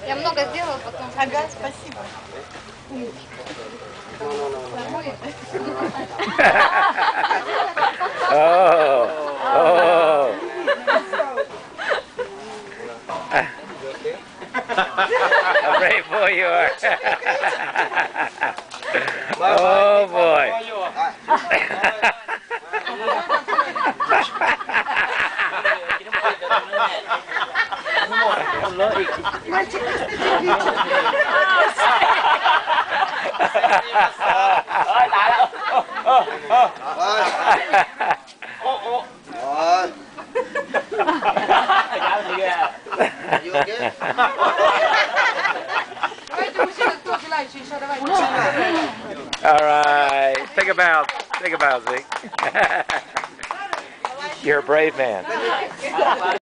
Я много сделала, потом... Ага, спасибо. How brave boy you are. Oh boy. All right, take a bow, Zeke. You're a brave man.